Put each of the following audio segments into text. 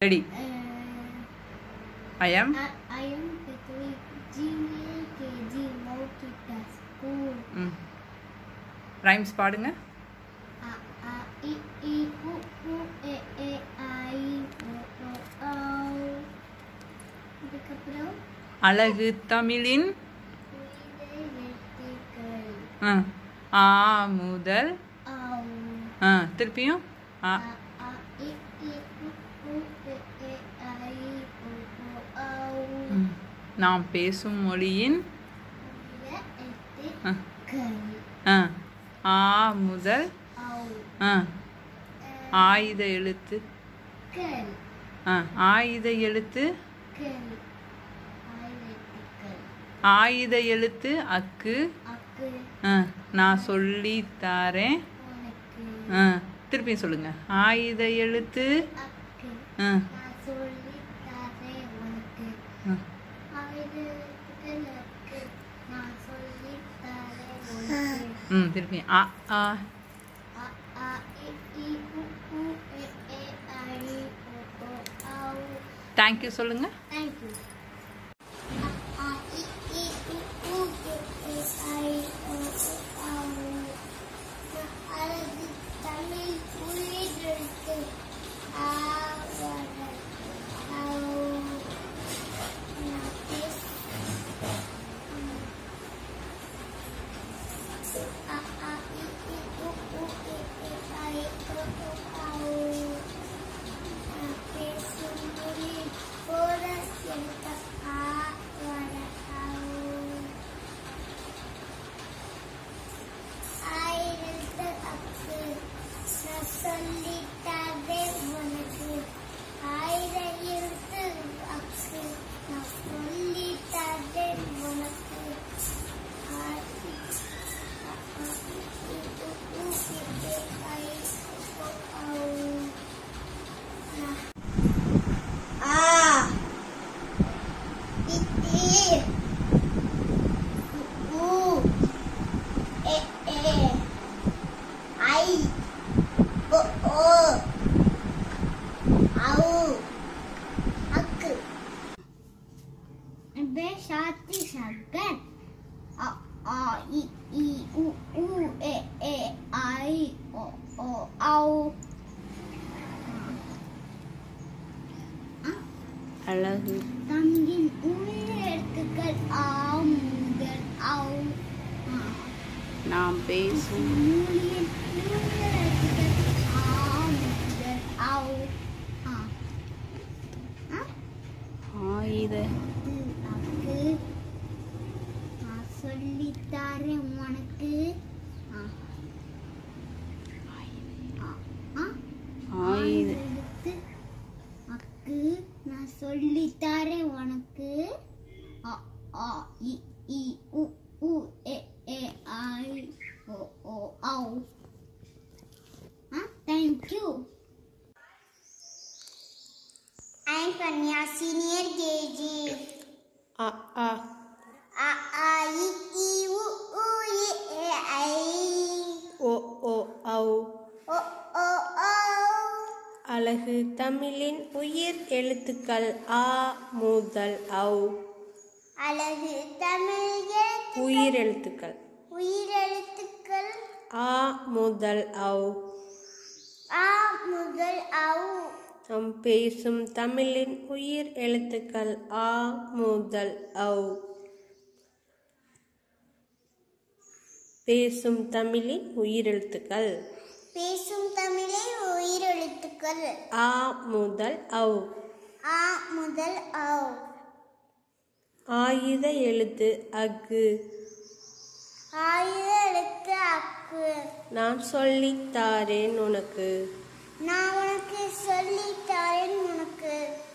Ready? I am Kidzee, Kidzee, School. Rhymes பாடுங்க. A I I U U E E I O O O. இதுக்கப்புறம் அழகு தமிழின் ஆ முதல் திருப்பியும் ஆ நாம் பேசும் மொழியின் ஆ முதல் ஆயுத எழுத்து ஆயுத எழுத்து ஆயுத எழுத்து அக்கு நான் சொல்லி தாரேன் திருப்பியும் சொல்லுங்க ஆயுத எழுத்து திருப்பியும் ஆ ஆ தேங்க்யூ சொல்லுங்க. தேங்க்யூ. அழகு தமிழின் உயிரெழுத்துக்கள் ஆ முதல் ஔ. நாம் பேசும் மொழியின் உயிரெழுத்துக்கள் ஆ முதல் ஔ. ஆயுத அக்கு நான் சொல்லித்தாரேன் உனக்கு. ஆயுத எழுத்து அக்கு நான் சொல்லித்தாரேன் உனக்கு. அ ஆ இ இ உ உ எ ஏ ஐ ஓ ஓ ஔ. Thank you. I am Kanya, Senior KG. A A A A I I U U E E I O O Au. O O O. அழகு தமிழின் உயிர் எழுத்துக்கள் ஆ முதல் ஔ. அழகு தமிழ் உயிர் எழுத்துக்கள் உயிரெழுத்துக்கள் ஆ முதல் ஔ. ஆ முதல் ஔ. நாம் பேசும் தமிழின் உயிர் எழுத்துக்கள் ஆ முதல் ஔ. பேசும் தமிழின் உயிரெழுத்துக்கள் பேசும் தமிழில் உயிரெழுத்துக்கள் ஆ முதல் ஔ. ஆ முதல் ஔ. ஆயுத எழுத்து அக்கு ஆயுத எழுத்து அக்கு நான் சொல்லித் தாரேன் உனக்கு. நான் உனக்கு சொல்லித்தாரேன் உனக்கு.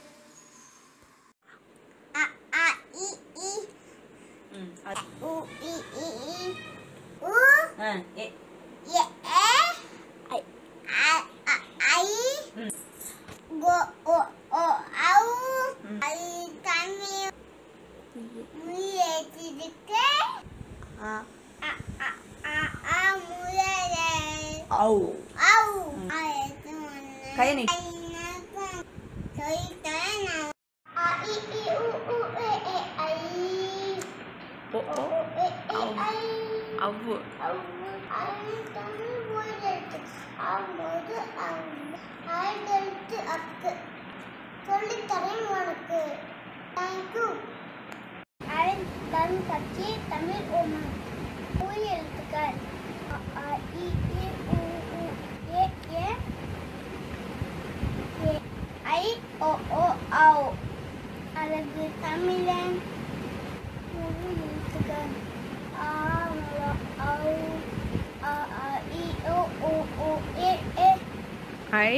அ ஆ இ இ உ இ இ இ உ எ ஏ ஐ ஐ கோ ஓ ஓ ஔ. ஐ தமிழ் உயிரெழுத்துக்கு ஆ முதல் ஔ. ஔ. கையை நீட்டு. சொல்லி அவ்வு. தமிழ் உயிரெழுத்து ஆகும்போது ஐந்தெழுத்து அக்கு சொல்லித்தரேன் உனக்கு. தேங்க்யூ. தன் கட்சி தமிழ் உயிரெழுத்துக்கள் இ உ ஏ ஐ ஓ ஔ. அழகு தமிழன் எழுத்துக்கள் ஆ ஔ இ ஓ ஏ ஐ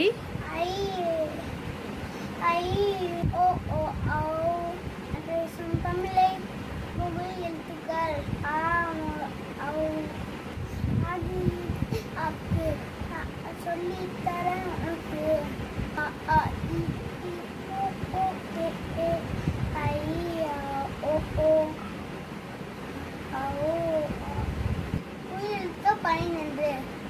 ஐ ஓ ஔ. பேசும் தமிழை எழுத்துக்கள் ஆ ஔ அது அக்கு சொல்லித்தர உனக்கு இ ஓ ஏ ஐ ஓ ஔ. உயிரெழுத்து 12.